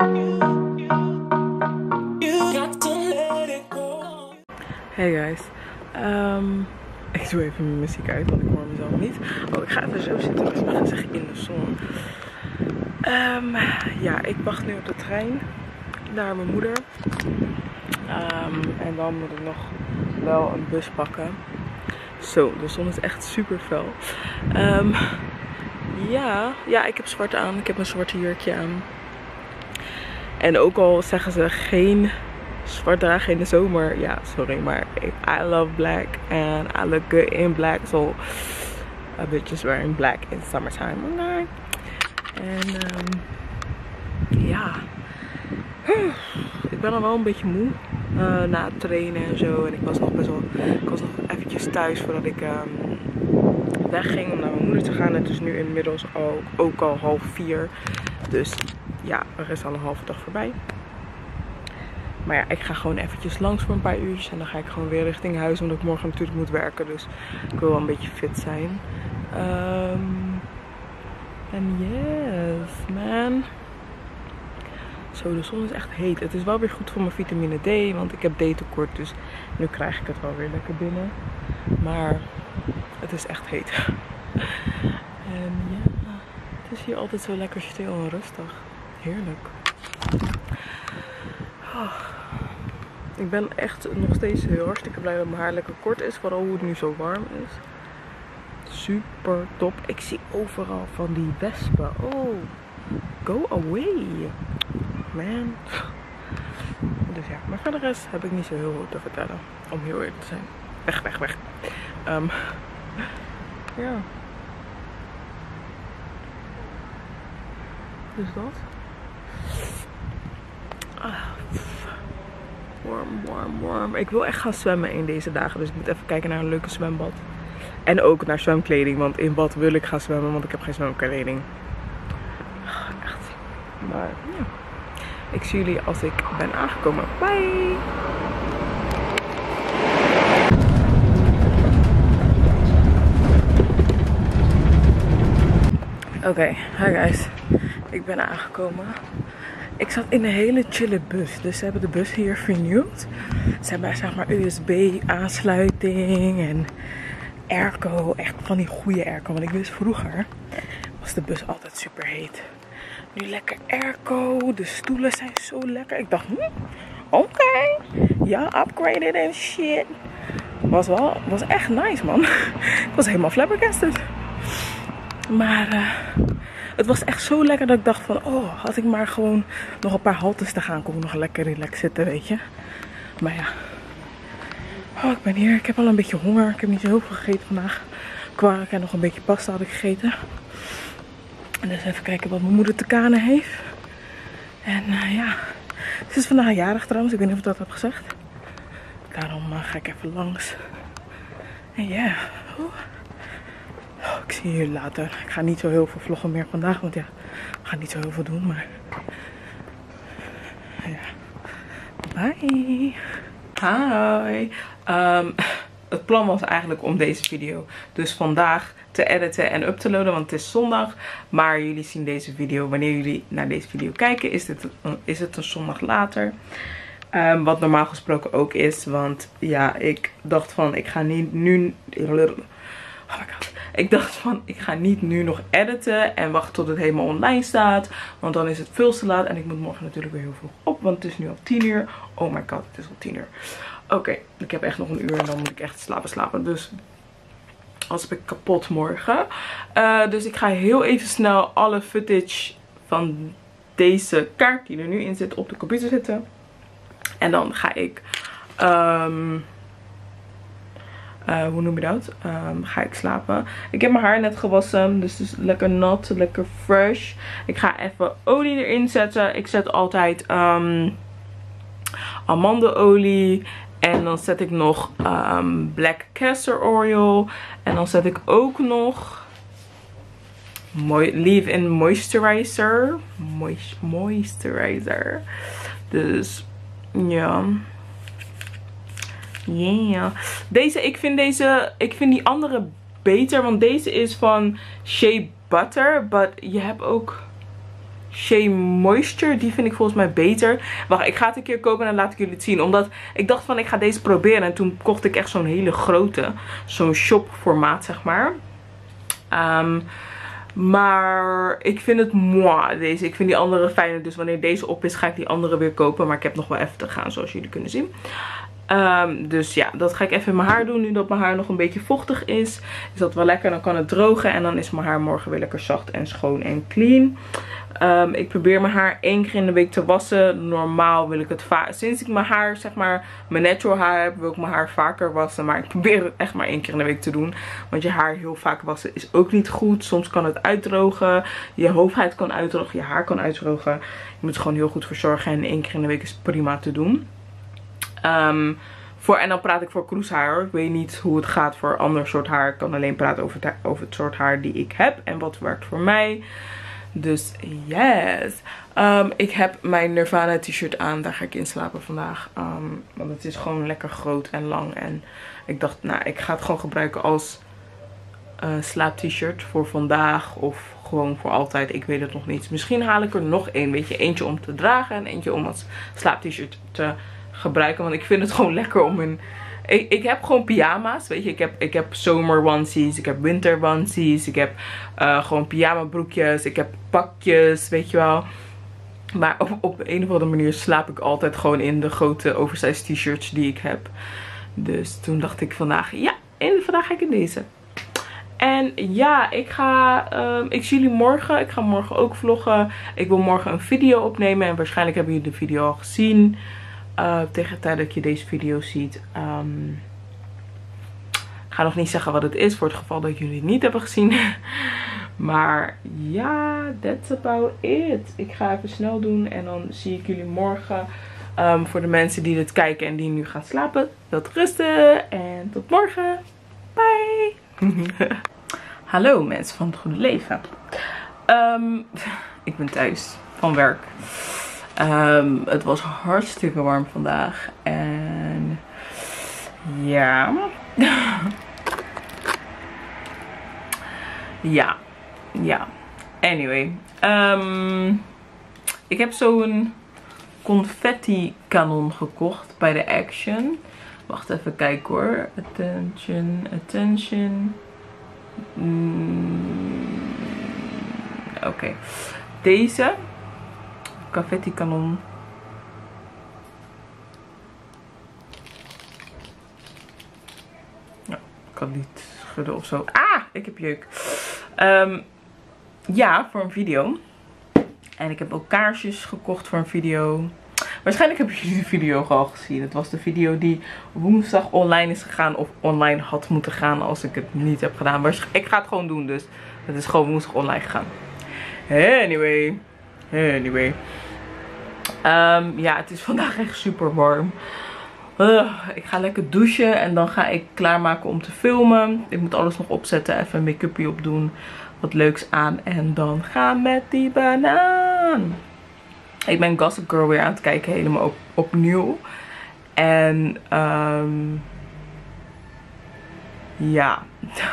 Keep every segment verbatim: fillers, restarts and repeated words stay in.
Hey guys, um, ik doe even mijn muziek uit, want ik hoor mezelf niet. Oh, ik ga even zo zitten, dus ik ga zeggen in de zon. Um, ja, ik wacht nu op de trein naar mijn moeder. Um, en dan moet ik nog wel een bus pakken. Zo, de zon is echt super fel. Um, ja, ja, ik heb zwart aan. Ik heb een zwarte jurkje aan. En ook al zeggen ze geen zwart dragen in de zomer. Ja, sorry, maar I love black. And I look good in black. So, a bitch is wearing black in summertime. Okay. En um, ja. Ik ben al wel een beetje moe. Uh, na het trainen en zo. En ik was nog best wel. Ik was nog eventjes thuis voordat ik um, wegging om naar mijn moeder te gaan. Het is nu inmiddels ook, ook al half vier. Dus ja, er is al een halve dag voorbij. Maar ja, ik ga gewoon eventjes langs voor een paar uurtjes. En dan ga ik gewoon weer richting huis. Omdat ik morgen natuurlijk moet werken. Dus ik wil wel een beetje fit zijn. Um, en yes, man. Zo, de zon is echt heet. Het is wel weer goed voor mijn vitamine D. Want ik heb D-tekort. Dus nu krijg ik het wel weer lekker binnen. Maar het is echt heet. En ja, het is hier altijd zo lekker stil en rustig. Heerlijk. Oh. Ik ben echt nog steeds heel hartstikke blij dat mijn haar lekker kort is. Vooral hoe het nu zo warm is. Super top. Ik zie overal van die wespen. Oh, go away. Man. Dus ja, maar voor de rest heb ik niet zo heel veel te vertellen. Om heel eerlijk te zijn. Weg, weg, weg. Um, ja. Dus dat. Ah. Warm, warm, warm. Ik wil echt gaan zwemmen in deze dagen. Dus ik moet even kijken naar een leuke zwembad. En ook naar zwemkleding. Want in bad wil ik gaan zwemmen. Want ik heb geen zwemkleding. Echt. Maar ja. Ik zie jullie als ik ben aangekomen. Bye! Oké, okay, hi guys. Ik ben aangekomen. Ik zat in een hele chille bus. Dus ze hebben de bus hier vernieuwd. Ze hebben zeg maar U S B aansluiting en airco. Echt van die goede airco. Want ik wist vroeger was de bus altijd super heet. Nu lekker airco. De stoelen zijn zo lekker. Ik dacht, hm, oké. Okay. Ja, upgraded en shit. Was wel, was echt nice, man. Ik was helemaal flabbergasted. Maar uh, het was echt zo lekker dat ik dacht van, oh, had ik maar gewoon nog een paar haltes te gaan. Kon ik nog lekker relax zitten, weet je. Maar ja. Oh, ik ben hier. Ik heb al een beetje honger. Ik heb niet zo heel veel gegeten vandaag. Kwark en nog een beetje pasta had ik gegeten. En dus even kijken wat mijn moeder te kanen heeft. En uh, ja. Ze is vandaag jarig trouwens. Ik weet niet of ik dat heb gezegd. Daarom uh, ga ik even langs. En ja. Yeah. Oh. Oh, ik zie jullie later. Ik ga niet zo heel veel vloggen meer vandaag. Want ja, ik ga niet zo heel veel doen. Maar ja. Bye. Hi. Um, het plan was eigenlijk om deze video dus vandaag te editen en up te loaden. Want het is zondag. Maar jullie zien deze video. Wanneer jullie naar deze video kijken is, dit, is het een zondag later. Um, wat normaal gesproken ook is. Want ja, ik dacht van ik ga niet nu... Oh my god. Ik dacht van, ik ga niet nu nog editen en wachten tot het helemaal online staat. Want dan is het veel te laat en ik moet morgen natuurlijk weer heel vroeg op. Want het is nu al tien uur. Oh my god, het is al tien uur. Oké, okay, ik heb echt nog een uur en dan moet ik echt slapen slapen. Dus als ben ik kapot morgen. Uh, dus ik ga heel even snel alle footage van deze kaart die er nu in zit op de computer zetten. En dan ga ik... Um, Uh, hoe noem je dat? Um, ga ik slapen. Ik heb mijn haar net gewassen. Dus het is lekker nat. Lekker fresh. Ik ga even olie erin zetten. Ik zet altijd um, amandelolie. En dan zet ik nog um, black castor oil. En dan zet ik ook nog leave-in moisturizer. Moist moisturizer. Dus ja. Yeah. Deze, ik vind deze, ik vind die andere beter. Want deze is van Shea Butter. Maar je hebt ook Shea Moisture. Die vind ik volgens mij beter. Wacht, ik ga het een keer kopen en dan laat ik jullie het zien. Omdat ik dacht van ik ga deze proberen. En toen kocht ik echt zo'n hele grote. Zo'n shop formaat zeg maar. Um, maar ik vind het moi deze. Ik vind die andere fijner. Dus wanneer deze op is ga ik die andere weer kopen. Maar ik heb nog wel even te gaan zoals jullie kunnen zien. Um, dus ja, dat ga ik even in mijn haar doen. Nu dat mijn haar nog een beetje vochtig is. Is dat wel lekker. Dan kan het drogen. En dan is mijn haar morgen weer lekker zacht en schoon en clean. Um, ik probeer mijn haar één keer in de week te wassen. Normaal wil ik het vaak. Sinds ik mijn haar, zeg maar, mijn natural haar heb, wil ik mijn haar vaker wassen. Maar ik probeer het echt maar één keer in de week te doen. Want je haar heel vaak wassen is ook niet goed. Soms kan het uitdrogen. Je hoofdhuid kan uitdrogen. Je haar kan uitdrogen. Je moet er gewoon heel goed voor zorgen. En één keer in de week is prima te doen. Um, voor, en dan praat ik voor kroeshaar. Ik weet niet hoe het gaat voor ander soort haar. Ik kan alleen praten over het, over het soort haar die ik heb. En wat werkt voor mij. Dus yes. Um, ik heb mijn Nirvana t-shirt aan. Daar ga ik in slapen vandaag. Um, want het is gewoon lekker groot en lang. En ik dacht, nou, ik ga het gewoon gebruiken als uh, slaap t-shirt voor vandaag. Of gewoon voor altijd. Ik weet het nog niet. Misschien haal ik er nog één. Weet je, eentje om te dragen. En eentje om als slaap t-shirt te gebruiken. Want ik vind het gewoon lekker om een... Ik, ik heb gewoon pyjama's, weet je. Ik heb, ik heb zomer onesies, ik heb winter onesies, ik heb uh, gewoon pyjama broekjes, ik heb pakjes, weet je wel. Maar op, op een of andere manier slaap ik altijd gewoon in de grote oversized t-shirts die ik heb. Dus toen dacht ik vandaag, ja, en vandaag ga ik in deze. En ja, ik ga, um, ik zie jullie morgen. Ik ga morgen ook vloggen. Ik wil morgen een video opnemen en waarschijnlijk hebben jullie de video al gezien. Uh, tegen de tijd dat je deze video ziet. Um, ik ga nog niet zeggen wat het is. Voor het geval dat jullie het niet hebben gezien. Maar ja, that's about it. Ik ga even snel doen. En dan zie ik jullie morgen. Um, voor de mensen die dit kijken en die nu gaan slapen. Wilt rusten. En tot morgen. Bye. Hallo mensen van het goede leven. Um, ik ben thuis van werk. Um, het was hartstikke warm vandaag. En ja. ja. Ja. Anyway. Um, ik heb zo'n confetti kanon gekocht bij de Action. Wacht even kijken hoor. Attention. Attention. Mm, Oké. Okay. Deze. Confetti kanon. Ja, ik kan niet schudden of zo. Ah, ik heb jeuk. Um, ja, voor een video. En ik heb ook kaarsjes gekocht voor een video. Waarschijnlijk hebben jullie de video al gezien. Het was de video die woensdag online is gegaan. Of online had moeten gaan als ik het niet heb gedaan. Maar ik ga het gewoon doen, dus het is gewoon woensdag online gegaan. Anyway. Anyway. Um, ja, het is vandaag echt super warm. Uh, ik ga lekker douchen en dan ga ik klaarmaken om te filmen. Ik moet alles nog opzetten, even een make-upje opdoen. Wat leuks aan en dan gaan met die banaan. Ik ben Gossip Girl weer aan het kijken, helemaal op, opnieuw. En um, ja,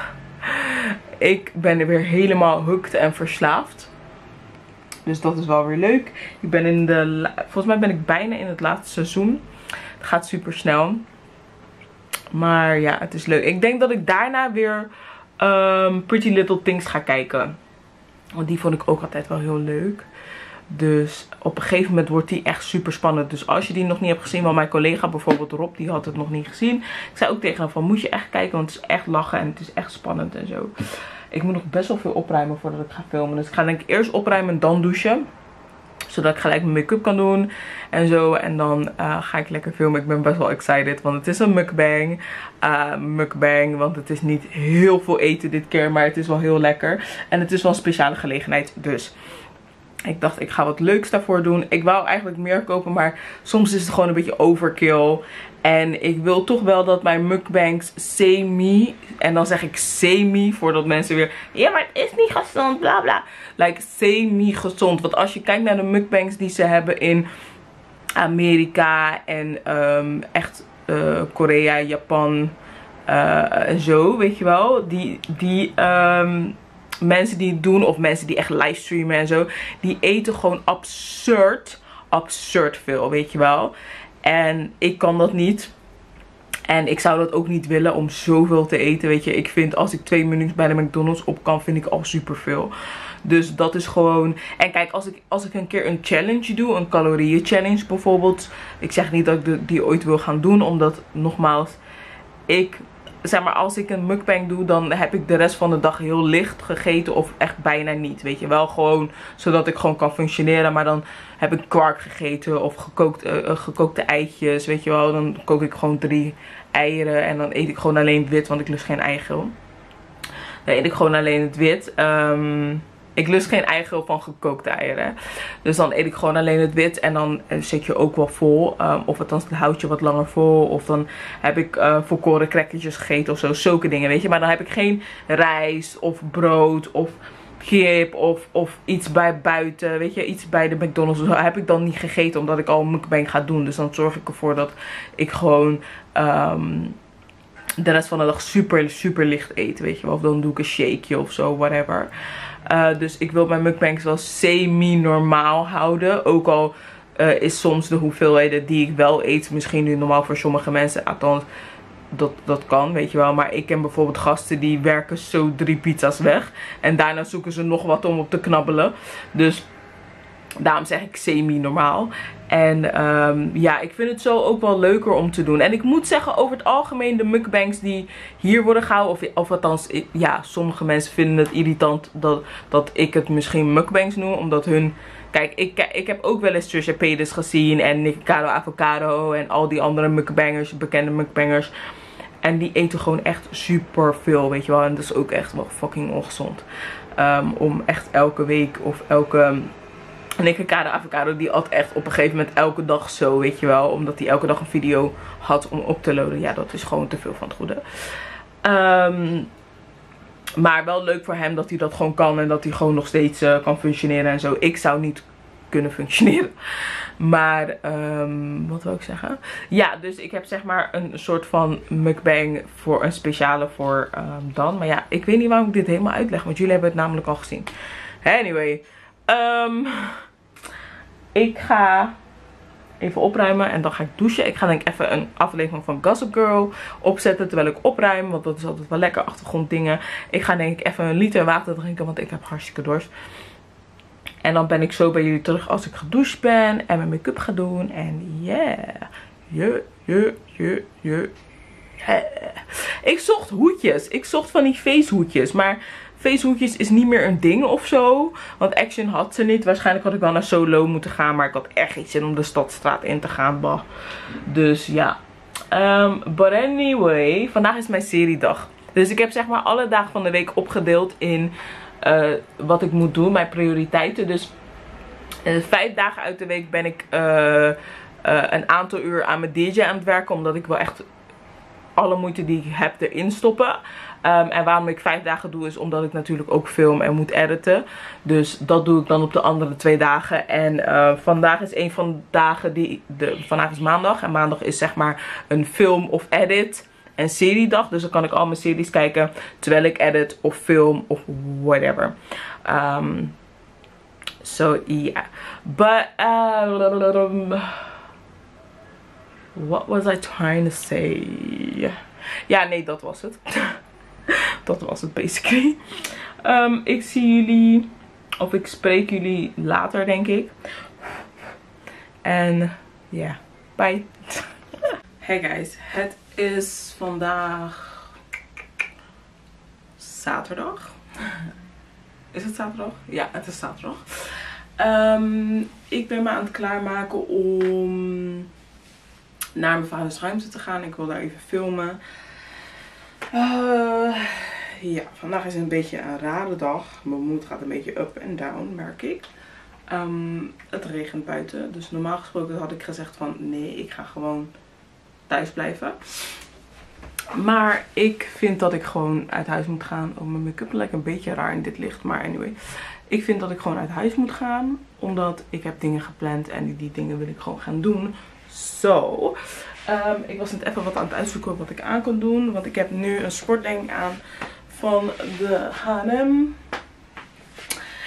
ik ben er weer helemaal hooked en verslaafd. Dus dat is wel weer leuk. Ik ben in de, volgens mij ben ik bijna in het laatste seizoen. Het gaat super snel. Maar ja, het is leuk. Ik denk dat ik daarna weer um, Pretty Little Things ga kijken. Want die vond ik ook altijd wel heel leuk. Dus op een gegeven moment wordt die echt super spannend. Dus als je die nog niet hebt gezien, want mijn collega bijvoorbeeld Rob, die had het nog niet gezien. Ik zei ook tegen hem van, moet je echt kijken, want het is echt lachen en het is echt spannend en zo. Ik moet nog best wel veel opruimen voordat ik ga filmen. Dus ik ga denk ik eerst opruimen en dan douchen. Zodat ik gelijk mijn make-up kan doen en zo. En dan uh, ga ik lekker filmen. Ik ben best wel excited, want het is een mukbang. Uh, mukbang, want het is niet heel veel eten dit keer, maar het is wel heel lekker. En het is wel een speciale gelegenheid, dus ik dacht, ik ga wat leuks daarvoor doen. Ik wou eigenlijk meer kopen, maar soms is het gewoon een beetje overkill. En ik wil toch wel dat mijn mukbangs semi, en dan zeg ik semi, voordat mensen weer, ja maar het is niet gezond, bla bla. Like semi gezond. Want als je kijkt naar de mukbangs die ze hebben in Amerika en um, echt uh, Korea, Japan uh, en zo, weet je wel. Die, die um, mensen die het doen, of mensen die echt livestreamen en zo, die eten gewoon absurd, absurd veel, weet je wel. En ik kan dat niet. En ik zou dat ook niet willen om zoveel te eten, weet je. Ik vind als ik twee minuten bij de McDonald's op kan, vind ik al superveel. Dus dat is gewoon... En kijk, als ik, als ik een keer een challenge doe, een calorieën challenge bijvoorbeeld. Ik zeg niet dat ik de, die ooit wil gaan doen, omdat nogmaals, ik... Zeg maar, als ik een mukbang doe, dan heb ik de rest van de dag heel licht gegeten of echt bijna niet. Weet je wel, gewoon zodat ik gewoon kan functioneren. Maar dan heb ik kwark gegeten of gekookt, uh, gekookte eitjes, weet je wel. Dan kook ik gewoon drie eieren en dan eet ik gewoon alleen het wit, want ik lust geen eigeel. Dan eet ik gewoon alleen het wit. Um, ik lust geen eigeel van gekookte eieren. Dus dan eet ik gewoon alleen het wit. En dan zit je ook wel vol. Um, of althans, het houdt je wat langer vol. Of dan heb ik uh, volkoren crackertjes gegeten of zo. Zulke dingen, weet je. Maar dan heb ik geen rijst of brood of kip of, of iets bij buiten. Weet je, iets bij de McDonald's. Dat heb ik dan niet gegeten omdat ik al een mukbang ga doen. Dus dan zorg ik ervoor dat ik gewoon... Um, de rest van de dag super, super licht eten, weet je wel. Of dan doe ik een shakeje of zo, whatever. Uh, dus ik wil mijn mukbangs wel semi-normaal houden. Ook al uh, is soms de hoeveelheden die ik wel eet misschien nu normaal voor sommige mensen. Althans, dat, dat kan, weet je wel. Maar ik ken bijvoorbeeld gasten die werken zo drie pizza's weg. En daarna zoeken ze nog wat om op te knabbelen. Dus... Daarom zeg ik semi-normaal. En um, ja, ik vind het zo ook wel leuker om te doen. En ik moet zeggen, over het algemeen de mukbangs die hier worden gehouden. Of, of althans, ja, sommige mensen vinden het irritant dat, dat ik het misschien mukbangs noem. Omdat hun... Kijk, ik, ik heb ook wel eens Trisha Paytas gezien. En Nikocado Avocado. En al die andere mukbangers, bekende mukbangers. En die eten gewoon echt super veel, weet je wel. En dat is ook echt wel fucking ongezond. Um, om echt elke week of elke... Nikocado Avocado, die at echt op een gegeven moment elke dag zo, weet je wel. Omdat hij elke dag een video had om op te loaden. Ja, dat is gewoon te veel van het goede. Um, maar wel leuk voor hem dat hij dat gewoon kan. En dat hij gewoon nog steeds uh, kan functioneren en zo. Ik zou niet kunnen functioneren. Maar, um, wat wil ik zeggen? Ja, dus ik heb zeg maar een soort van mukbang voor een speciale voor um, Dan. Maar ja, ik weet niet waarom ik dit helemaal uitleg. Want jullie hebben het namelijk al gezien. Anyway. Um, ik ga even opruimen en dan ga ik douchen. Ik ga denk ik even een aflevering van Gossip Girl opzetten terwijl ik opruim. Want dat is altijd wel lekker, achtergronddingen. Ik ga denk ik even een liter water drinken, want ik heb hartstikke dorst. En dan ben ik zo bij jullie terug als ik gedoucht ben en mijn make-up ga doen. En yeah, je, je, je, je. Yeah. Ik zocht hoedjes. Ik zocht van die feesthoedjes, maar... Feesthoedjes is niet meer een ding of zo. Want Action had ze niet. Waarschijnlijk had ik wel naar Solo moeten gaan. Maar ik had echt geen zin om de Stadstraat in te gaan. Bah. Dus ja. Um, but anyway. Vandaag is mijn seriedag. Dus ik heb zeg maar alle dagen van de week opgedeeld in uh, wat ik moet doen. Mijn prioriteiten. Dus uh, vijf dagen uit de week ben ik uh, uh, een aantal uur aan mijn D J aan het werken. Omdat ik wel echt alle moeite die ik heb erin stoppen. Um, en waarom ik vijf dagen doe is omdat ik natuurlijk ook film en moet editen. Dus dat doe ik dan op de andere twee dagen. En uh, vandaag is een van de dagen die... De, vandaag is maandag. En maandag is zeg maar een film of edit en seriedag. Dus dan kan ik al mijn series kijken terwijl ik edit of film of whatever. Um, so yeah. But... Uh, what was I trying to say? Ja, nee, dat was het. Dat was het basically. Um, ik zie jullie, of ik spreek jullie later denk ik. En ja, yeah, bye. Hey guys, het is vandaag zaterdag. Is het zaterdag? Ja, het is zaterdag. Um, ik ben me aan het klaarmaken om naar mijn vaders ruimte te gaan. Ik wil daar even filmen. Uh, ja, vandaag is een beetje een rare dag. Mijn moed gaat een beetje up en down, merk ik. Um, het regent buiten. Dus normaal gesproken had ik gezegd van nee, ik ga gewoon thuis blijven. Maar ik vind dat ik gewoon uit huis moet gaan. Oh, mijn make-up lijkt een beetje raar in dit licht. Maar anyway. Ik vind dat ik gewoon uit huis moet gaan. Omdat ik heb dingen gepland en die, die dingen wil ik gewoon gaan doen. Zo. Um, ik was net even wat aan het uitzoeken wat ik aan kon doen. Want ik heb nu een sportding aan van de H en M.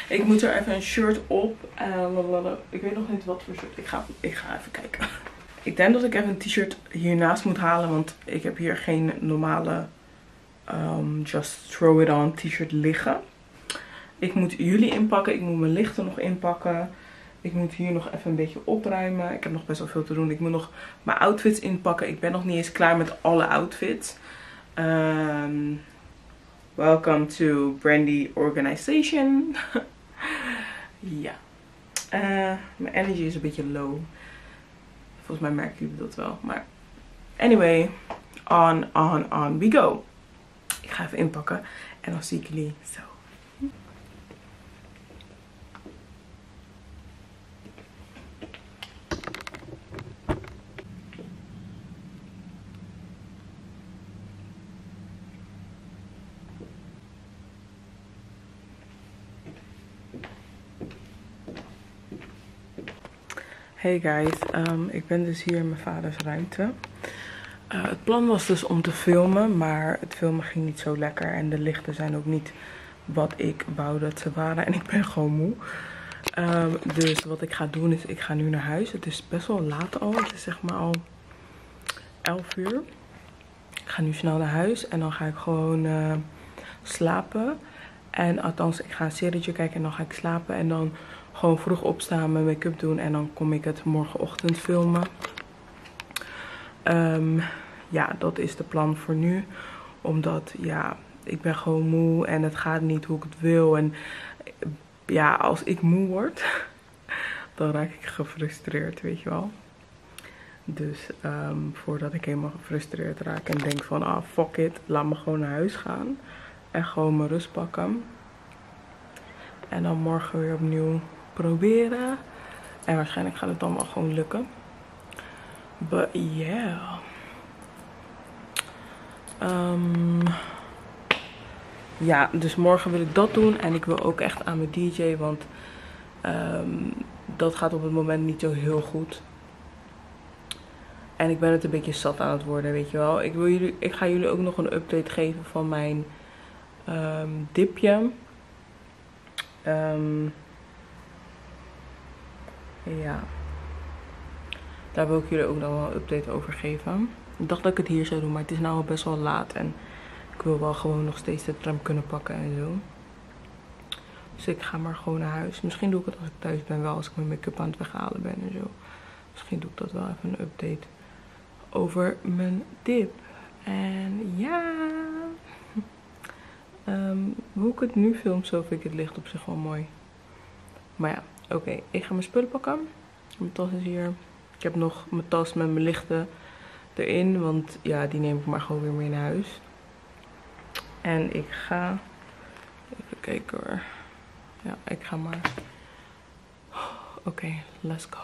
Ik moet er even een shirt op. Uh, ik weet nog niet wat voor shirt. Ik ga, ik ga even kijken. Ik denk dat ik even een t-shirt hiernaast moet halen. Want ik heb hier geen normale um, just throw it on t-shirt liggen. Ik moet jullie inpakken. Ik moet mijn lichten nog inpakken. Ik moet hier nog even een beetje opruimen. Ik heb nog best wel veel te doen. Ik moet nog mijn outfits inpakken. Ik ben nog niet eens klaar met alle outfits. Um, welcome to Brandy Organization. Ja. Uh, mijn energy is een beetje low. Volgens mij merken jullie dat wel. Maar anyway. On, on, on we go. Ik ga even inpakken. En dan zie ik jullie zo. Hey guys, um, ik ben dus hier in mijn vaders ruimte. Uh, het plan was dus om te filmen, maar het filmen ging niet zo lekker. En de lichten zijn ook niet wat ik wou dat ze waren. En ik ben gewoon moe. Um, dus wat ik ga doen is, ik ga nu naar huis. Het is best wel laat al. Het is zeg maar al elf uur. Ik ga nu snel naar huis en dan ga ik gewoon uh, slapen. En althans, ik ga een serietje kijken en dan ga ik slapen. En dan gewoon vroeg opstaan, mijn make-up doen en dan kom ik het morgenochtend filmen. Um, ja, dat is de plan voor nu. Omdat, ja, ik ben gewoon moe en het gaat niet hoe ik het wil. En ja, als ik moe word, dan raak ik gefrustreerd, weet je wel. Dus um, voordat ik helemaal gefrustreerd raak en denk van, ah, fuck it, laat me gewoon naar huis gaan. En gewoon mijn rust pakken. En dan morgen weer opnieuw proberen. En waarschijnlijk gaat het dan wel gewoon lukken. But yeah. Um, ja, dus morgen wil ik dat doen. En ik wil ook echt aan mijn D J. Want um, dat gaat op het moment niet zo heel goed. En ik ben het een beetje zat aan het worden, weet je wel. Ik, wil jullie, ik ga jullie ook nog een update geven van mijn um, dipje. Um, ja. Daar wil ik jullie ook nog wel een update over geven. Ik dacht dat ik het hier zou doen, maar het is nou al best wel laat. En ik wil wel gewoon nog steeds de tram kunnen pakken en zo. Dus ik ga maar gewoon naar huis. Misschien doe ik het als ik thuis ben, wel als ik mijn make-up aan het weghalen ben en zo. Misschien doe ik dat wel even een update over mijn dip. En ja. Um, hoe ik het nu film, zo vind ik het licht op zich wel mooi. Maar ja, oké. Okay. Ik ga mijn spullen pakken. Mijn tas is hier. Ik heb nog mijn tas met mijn lichten erin. Want ja, die neem ik maar gewoon weer mee naar huis. En ik ga... Even kijken hoor. Ja, ik ga maar... Oké, okay, let's go.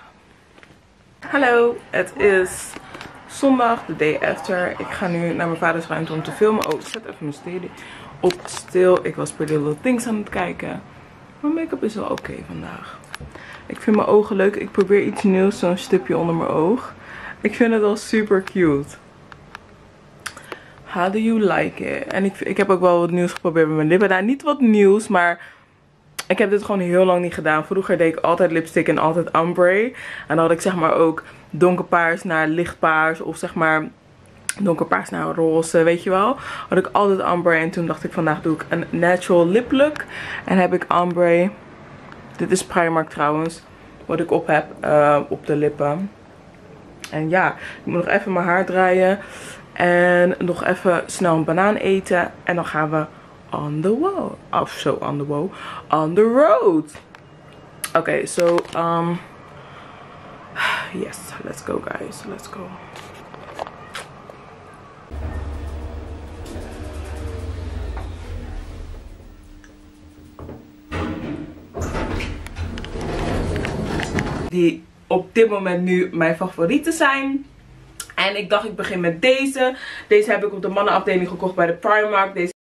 Hallo, het is zondag, de day after. Ik ga nu naar mijn vaders ruimte om te filmen. Oh, zet even mijn steady op stil. Ik was Pretty Little Things aan het kijken. Mijn make-up is wel oké okay vandaag. Ik vind mijn ogen leuk. Ik probeer iets nieuws, zo'n stipje onder mijn oog. Ik vind het wel super cute. How do you like it? En ik, ik heb ook wel wat nieuws geprobeerd met mijn lippen. Nou, niet wat nieuws, maar ik heb dit gewoon heel lang niet gedaan. Vroeger deed ik altijd lipstick en altijd ombre. En dan had ik zeg maar ook donkerpaars naar lichtpaars. Of zeg maar donkerpaars naar roze, weet je wel. Had ik altijd ombre. En toen dacht ik, vandaag doe ik een natural lip look. En heb ik ombre. Dit is Primark trouwens. Wat ik op heb uh, op de lippen. En ja, ik moet nog even mijn haar draaien. En nog even snel een banaan eten. En dan gaan we on the wall. Of zo, on the wall. On the road. Oké, okay, so, um, yes, let's go guys, let's go. Die op dit moment nu mijn favorieten zijn. En ik dacht ik begin met deze. Deze heb ik op de mannenafdeling gekocht bij de Primark. Deze